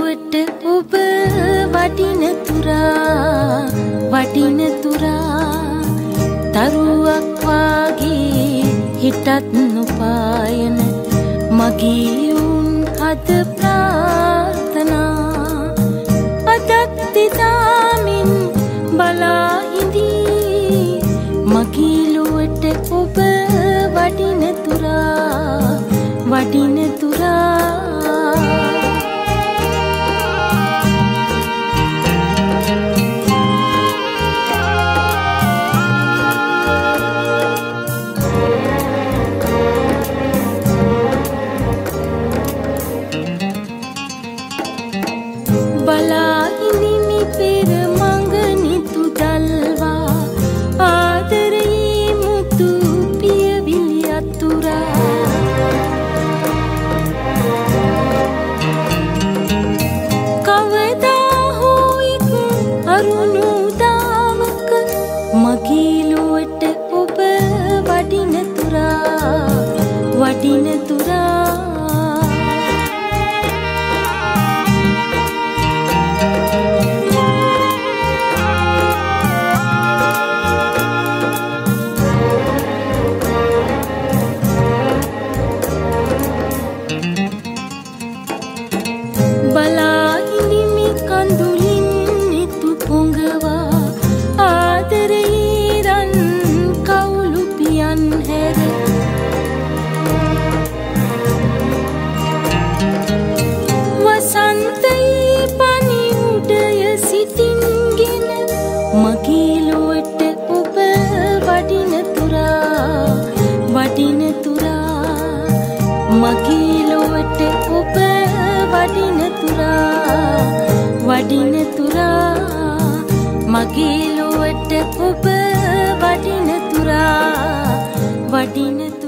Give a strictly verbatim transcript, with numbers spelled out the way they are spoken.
මගීලුවට ඔබ වටින තුරා වටින තුරා තරුවක් වාගේ හිටත් නොපායන මගේ උන් හද ප්‍රාර්ථනා අදත් දිදාමින් බලා හිඳී මගීලුවට ඔබ වටින තුරා වටින තුරා බලා ඉඳිමි පෙර මඟ නිතු දල්වා ආදරයේ මුතු පියවිලි අතුරා කවදා හෝ එක් අරුණු දාවක මගීලුවට ඔබ වටින තුරා වටින තුරා බලා ඉඳිමි කඳුලින් නිතු පොඟවා ආදරයේ රන් කවුළු පියන් හැර වසන්තයේ පනි උඩය සිටින්ගෙන මගීලුවට ඔබ වටින තුරා වටින තුරා මගීලුවට ඔබ වටින තුරා වටින තුරා මගීලුවට ඔබ වටින තුරා වටින